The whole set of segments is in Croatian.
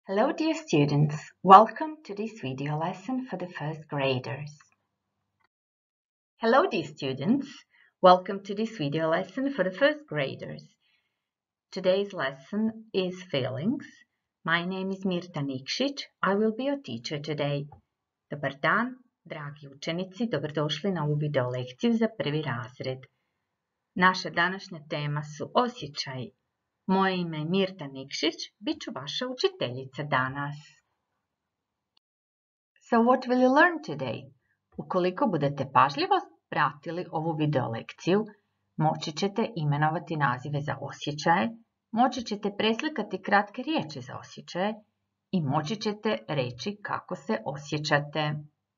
Hello dear students, welcome to this video lesson for the first graders. Hello dear students, welcome to this video lesson for the first graders. Today's lesson is feelings. My name is Mirta Nikšić. I will be your teacher today. Dobar dan, dragi učenici, dobrodošli na ovu video lekciju za prvi razred. Naša današnja tema su osjećaji. Moje ime je Mirta Nikšić, bit ću vaša učiteljica danas. So what will you learn today? Ukoliko budete pažljivo pratili ovu video lekciju, moći ćete imenovati nazive za osjećaje, moći ćete preslikati kratke riječi za osjećaje i moći ćete reći kako se osjećate.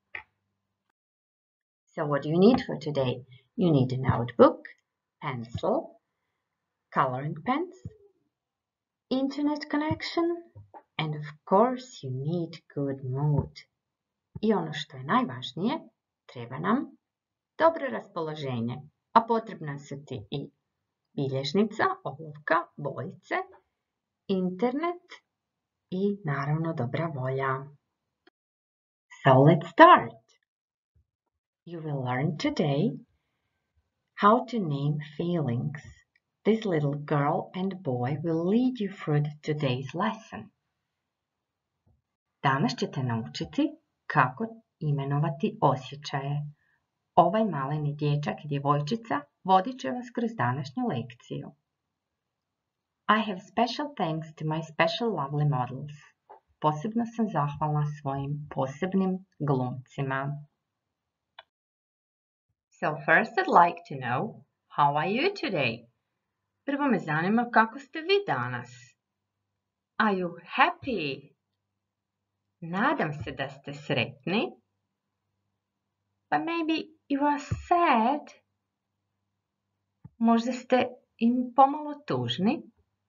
So what do you need for today? You need a notebook, pencil, coloring pens, internet connection, and of course you need good mood. I ono što je najvažnije, treba nam dobro raspoloženje, a potrebna su ti i bilježnica, olovka, bojice, internet i naravno dobra volja. So let's start. You will learn today how to name feelings. This little girl and boy will lead you through today's lesson. Danas ćete naučiti kako imenovati osjećaje. Ovaj maleni dječak i djevojčica vodit će vas kroz današnju lekciju. I have special thanks to my special lovely models. Posebno sam zahvalna svojim posebnim glumcima. So first I'd like to know, how are you today? Prvo me zanima kako ste vi danas. Are you happy? Nadam se da ste sretni. But maybe you are sad. Možda ste i pomalo tužni.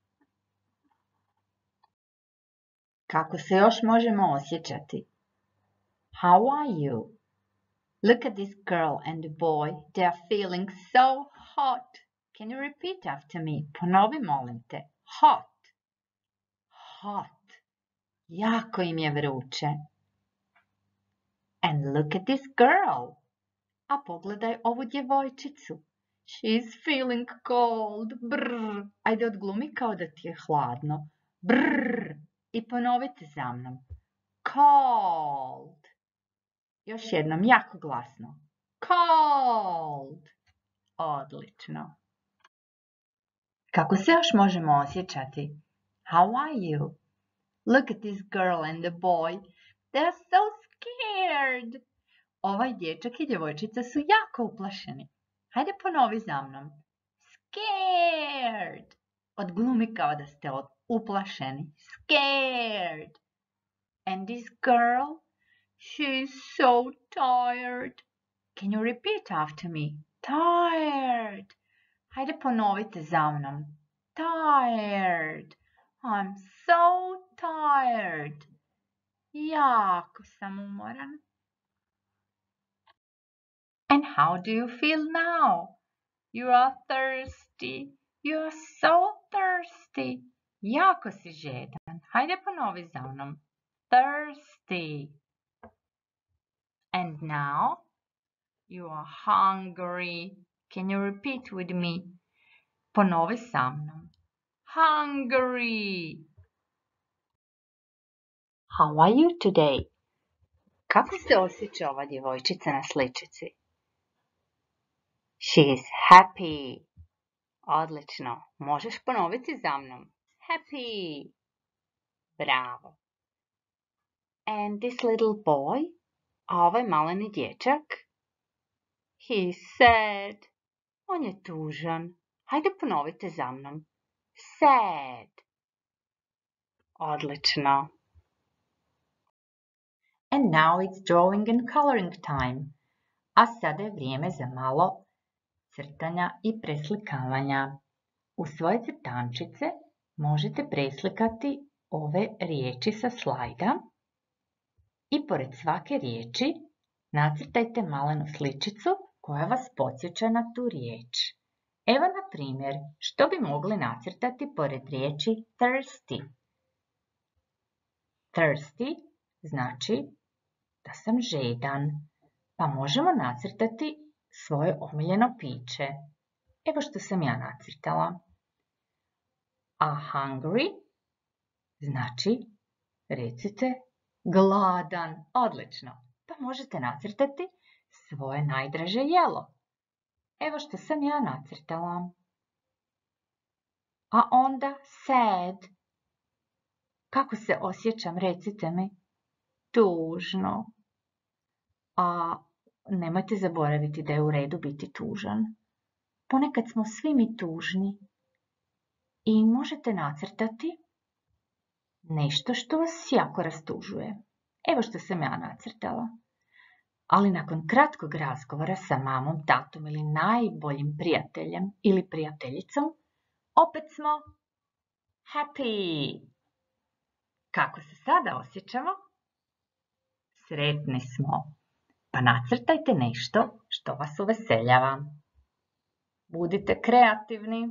Kako se još možemo osjećati? How are you? Look at this girl and boy. They are feeling so hot. Can you repeat after me? Ponovi molim te. Hot. Hot. Jako im je vruće. And look at this girl. A pogledaj ovu djevojčicu. She's feeling cold. Brr. Ajde odglumi kao da ti je hladno. Brr. I ponovite za mnom. Cold. Još jednom jako glasno. Cold. Odlično. Kako se još možemo osjećati? How are you? Look at this girl and the boy. They are so scared. Ovaj dječak i djevojčica su jako uplašeni. Hajde ponovi za mnom. Scared. Odglumi kao da ste uplašeni. Scared. And this girl, she's so tired. Can you repeat after me? Tired. Hajde ponovite za mnom. Tired. I'm so tired. Jako sam umoran. And how do you feel now? You are thirsty. You are so thirsty. Jako si žedan. Hajde ponovi za mnom. Thirsty. And now you are hungry. Can you repeat with me? Ponovi sa mnom. Hungry. How are you today? Kako se osjeća ova djevojčica na sličici? She is happy. Odlično. Možeš ponoviti za mnom. Happy. Bravo. And this little boy, a ovaj maleni dječak, he is sad. On je tužan. Hajde ponovite za mnom. Sad. Odlično. And now it's drawing and coloring time. A sada je vrijeme za malo crtanja i preslikavanja. U svoje crtančice možete preslikati ove riječi sa slajda i pored svake riječi nacrtajte malenu sličicu koja vas podsjeća na tu riječ. Evo na primjer, što bi mogli nacrtati pored riječi thirsty? Thirsty znači da sam žedan, pa možemo nacrtati svoje omiljeno piće. Evo što sam ja nacrtala. A hungry znači, recite, gladan. Odlično. Pa možete nacrtati svoje najdraže jelo. Evo što sam ja nacrtala. A onda sad. Kako se osjećam, recite mi? Tužno. A nemojte zaboraviti da je u redu biti tužan. Ponekad smo svi mi tužni. I možete nacrtati nešto što vas jako rastužuje. Evo što sam ja nacrtala. Ali nakon kratkog razgovora sa mamom, tatom ili najboljim prijateljem ili prijateljicom, opet smo happy. Kako se sada osjećamo? Sretni smo. Pa nacrtajte nešto što vas uveseljava. Budite kreativni.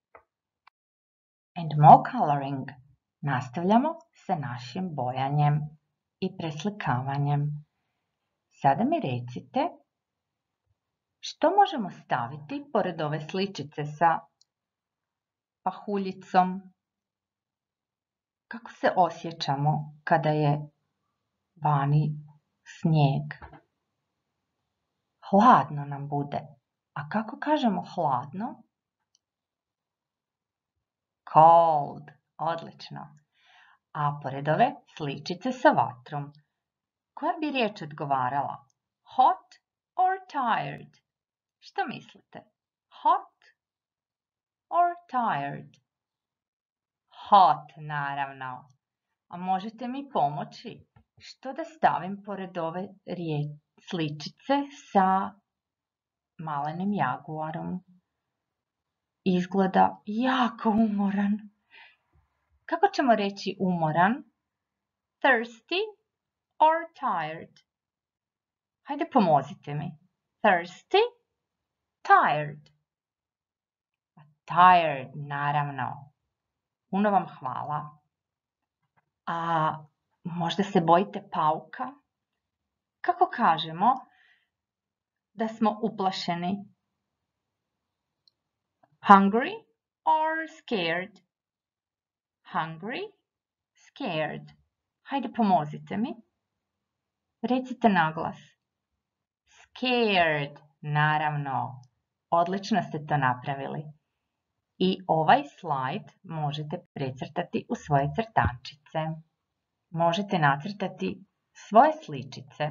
And more coloring. Nastavljamo sa našim bojanjem i preslikavanjem. Sada mi recite što možemo staviti pored ove sličice sa pahuljicom. Kako se osjećamo kada je vani snijeg? Hladno nam bude. A kako kažemo hladno? Cold. Odlično. A pored ove sličice sa vatrom, koja bi riječ odgovarala? Hot or tired? Što mislite? Hot or tired? Hot, naravno. A možete mi pomoći? Što da stavim pored ove sličice sa malenim jaguarom? Izgleda jako umoran. Kako ćemo reći umoran? Thirsty or tired? Hajde pomozite mi. Thirsty, tired. Tired, naravno. Puno vam hvala. A možda se bojite pauka? Kako kažemo da smo uplašeni? Hungry or scared? Hungry, scared. Hajde pomozite mi. Recite naglas. Scared, naravno. Odlično ste to napravili. I ovaj slajd možete precrtati u svoje crtančice. Možete nacrtati svoje sličice.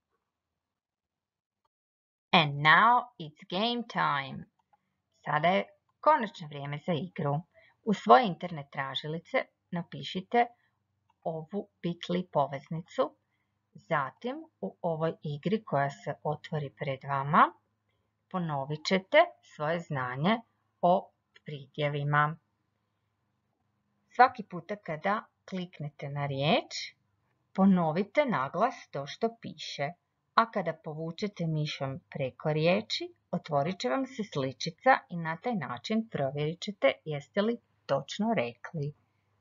And now it's game time. Sada je konačno vrijeme za igru. U svoje internet tražilice napišite ovu Bitly poveznicu. Zatim u ovoj igri koja se otvori pred vama ponovit ćete svoje znanje o pridjevima. Svaki puta kada kliknete na riječ, ponovite naglas to što piše, a kada povučete mišom preko riječi, otvorit će vam se sličica i na taj način provjerit ćete jeste li točno rekli.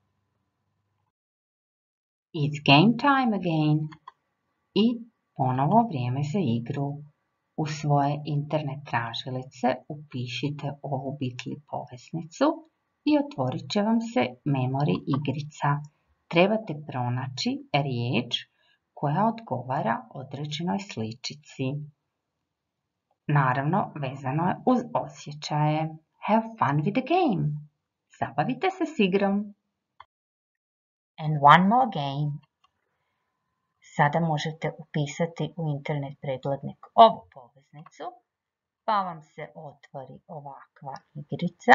It's game time again. I ponovo vrijeme za igru. U svoje internet tražilice upišite ovu Bitly poveznicu i otvorit će vam se memory igrica. Trebate pronaći riječ koja odgovara određenoj sličici. Naravno, vezano je uz osjećaje. Have fun with the game. Zabavite se s igrom. And one more game. Sada možete upisati u internet preglednik ovu poveznicu, pa vam se otvori ovakva igrica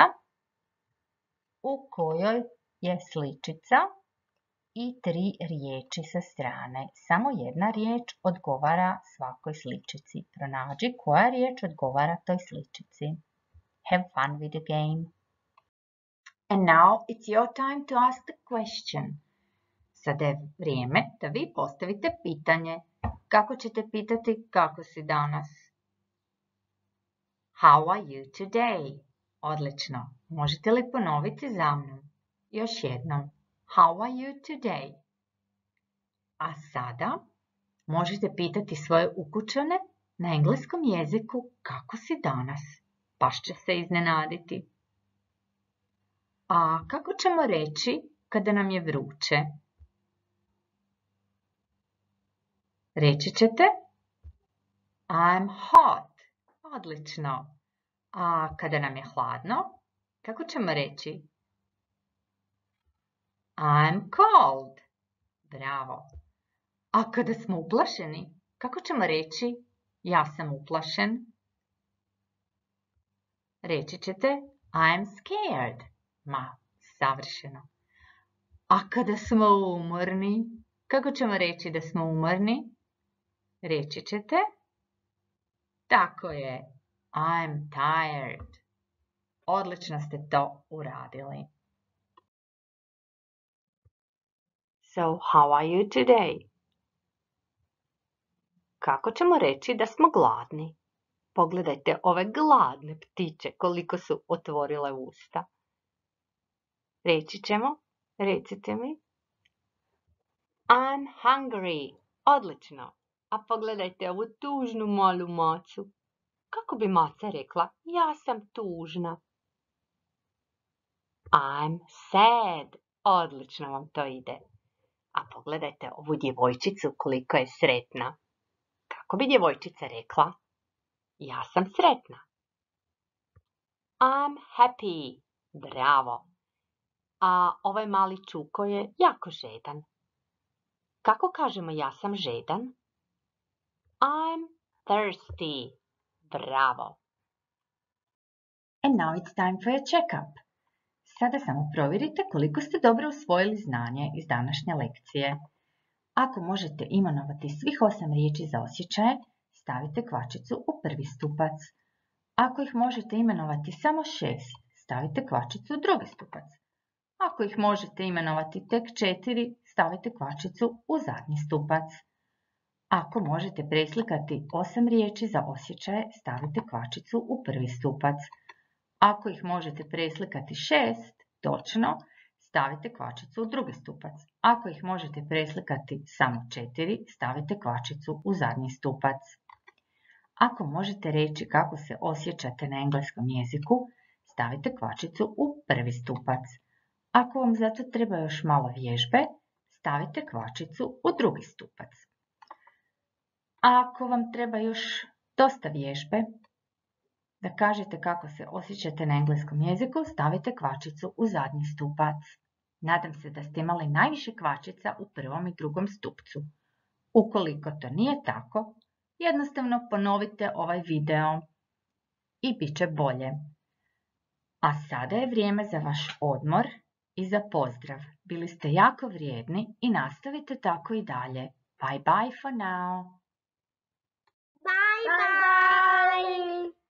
u kojoj je sličica i 3 riječi sa strane. Samo jedna riječ odgovara svakoj sličici. Pronađi koja riječ odgovara toj sličici. Have fun with the game. And now it's your time to ask the question. Sada je vrijeme da vi postavite pitanje. Kako ćete pitati kako si danas? How are you today? Odlično. Možete li ponoviti za mnom? Još jednom. How are you today? A sada možete pitati svoje ukućane na engleskom jeziku kako si danas. Baš će se iznenaditi. A kako ćemo reći kada nam je vruće? Reći ćete I'm hot. Odlično. A kada nam je hladno, kako ćemo reći? I'm cold. Bravo. A kada smo uplašeni, kako ćemo reći ja sam uplašen? Reći ćete I'm scared. Ma, savršeno. A kada smo umorni, kako ćemo reći da smo umorni? Reći ćete tako je, I'm tired. Odlično ste to uradili. So, how are you today? Kako ćemo reći da smo gladni? Pogledajte ove gladne ptiće koliko su otvorile usta. Reći ćemo, recite mi. I'm hungry. Odlično. A pogledajte ovu tužnu malu macu. Kako bi maca rekla, ja sam tužna. I'm sad. Odlično vam to ide. A pogledajte ovu djevojčicu koliko je sretna. Kako bi djevojčica rekla, ja sam sretna. I'm happy. Bravo. A ovaj mali čuko je jako žedan. Kako kažemo ja sam žedan? I'm thirsty. Bravo. And now it's time for a check-up. Sada samo provjerite koliko ste dobro usvojili znanje iz današnje lekcije. Ako možete imenovati svih 8 riječi za osjećaje, stavite kvačicu u prvi stupac. Ako ih možete imenovati samo 6, stavite kvačicu u drugi stupac. Ako ih možete imenovati tek 4, stavite kvačicu u zadnji stupac. Ako možete preslikati 8 riječi za osjećaje, stavite kvačicu u prvi stupac. Ako ih možete preslikati 6, točno, stavite kvačicu u drugi stupac. Ako ih možete preslikati samo 4, stavite kvačicu u zadnji stupac. Ako možete reći kako se osjećate na engleskom jeziku, stavite kvačicu u prvi stupac. Ako vam zato treba još malo vježbe, stavite kvačicu u drugi stupac. Ako vam treba još dosta vježbe, da kažete kako se osjećate na engleskom jeziku, stavite kvačicu u zadnji stupac. Nadam se da ste imali najviše kvačica u prvom i drugom stupcu. Ukoliko to nije tako, jednostavno ponovite ovaj video i bit će bolje. A sada je vrijeme za vaš odmor i za pozdrav. Bili ste jako vrijedni i nastavite tako i dalje. Bye bye for now. Bye bye.